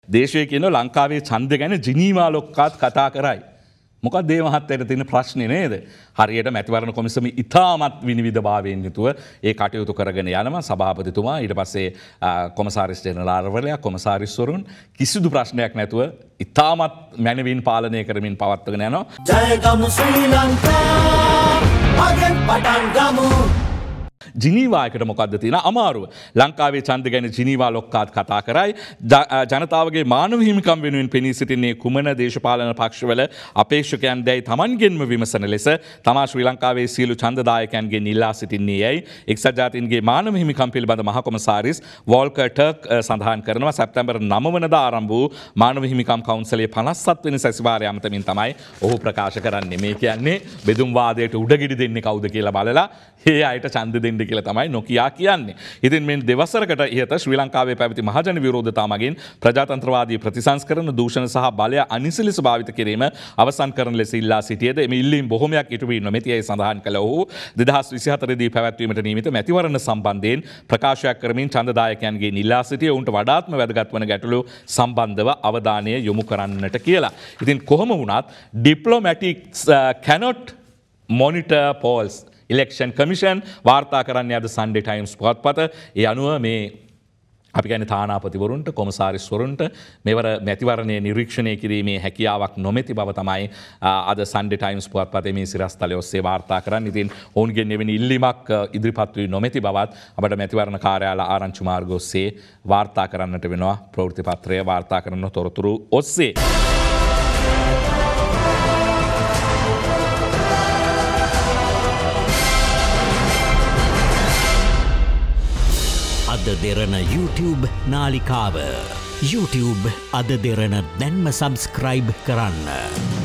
දේශය කියන ලංකාවේ ඡන්ද ගැන ජිනීවා ලොක්කාත් කතා කරයි. මොකක්ද මේ මහත්තයට තියෙන ප්‍රශ්නේ නේද? හරියට මැතිවරණ කොමිසම ඉතාමත් විනිවිදභාවයෙන් යුතුව ඒ කටයුතු කරගෙන යනවා. සභාපතිතුමා ඊට පස්සේ කොමසාරිස් ජෙනරාල්වරයා කොමසාරිස්වරුන් කිසිදු ප්‍රශ්නයක් නැතුව ඉතාමත් මැනවින් පාලනය කරමින් පවත්වගෙන යනවා. ජයගමු ශ්‍රී ලංකා මගෙන් පටන් ගමු. ජිනීවායකට මොකක්ද තියෙන අමාරුව. ලංකාවේ ඡන්ද ගැන ජිනීවා ලොක්කාත් කතා කරයි. ජනතාවගේ මානව හිමිකම් වෙනුවෙන් පෙනී සිටින්නේ කුමන දේශපාලන පක්ෂවල අපේක්ෂකයන් දැයි තමන්ගෙන්ම විමසන ලෙස තමා ශ්‍රී ලංකාවේ සියලු ඡන්දදායකයන්ගෙන් ඉල්ලා සිටින්නේ යයි එක්සත් ජාතීන්ගේ මානව හිමිකම් පිළිබඳ මහ කොමසාරිස් වෝල්කර් ටර්ක් සඳහන් කරනවා. සැප්තැම්බර් 9 වෙනිදා ආරම්භ වූ මානව හිමිකම් කවුන්සිලයේ 57 වෙනි සැසිවාරය අමතමින් තමයි ඔහු ප්‍රකාශ කරන්නේ. මේ කියන්නේ බෙදුම් වාදයට උඩගිඩි දෙන්නේ කවුද කියලා බලලා ඒ අයට ඡන්ද දෙන්න කියලා තමයි නොකියා කියන්නේ. ඉතින් මේ දෙවසරකට ඉහත ශ්‍රී ලංකාවේ පැවති මහජන විරෝධතා මගින් ප්‍රජාතන්ත්‍රවාදී ප්‍රතිසංස්කරණ දූෂණ සහ බලය අනිසි ලෙස භාවිත කිරීම අවසන් කරන ලෙස ඉල්ලා සිටියේද එම ඉල්ලීම් බොහොමයක් ඉටු වී නොමැතියි සඳහන් කළ ඔහු 2024 දී පැවැත්වීමට නියමිත මැතිවරණ සම්බන්ධයෙන් ප්‍රකාශයක් කරමින් ඡන්දදායකයන්ගෙන් ඉල්ලා සිටියේ උන්ට වඩාත්ම වැදගත් වන ගැටලු සම්බන්ධව අවධානය යොමු කරන්නට කියලා. ඉතින් කොහොම වුණත් diplomatics cannot monitor polls Election Commission වාර්තා කරන්නේ අද Sunday Times පුවත්පත. ඒ අනුව මේ අපි කියන්නේ තානාපතිවරුන්ට කොමසාරිස්වරුන්ට මේවර මැතිවරණයේ නිරීක්ෂණය කිරීමේ හැකියාවක් නොමැති බව තමයි අද Sunday Times පුවත්පතේ මේ සිරස්තලයේ ඔස්සේ වාර්තා කරන්නේ. ඉතින් ඔවුන්ගෙන් එවැනි ඉල්ලීමක් ඉදිරිපත් වී නොමැති බවත් අපට මැතිවරණ කාර්යාල ආරංචි මාර්ග ඔස්සේ වාර්තා කරන්නට වෙනවා. ප්‍රවෘත්ති පත්‍රය වාර්තා කරන තොරතුරු ඔස්සේ. අද දෙරන YouTube නාලිකාව YouTube අද දෙරන දැන්ම සබස්ක්‍රයිබ් කරන්න.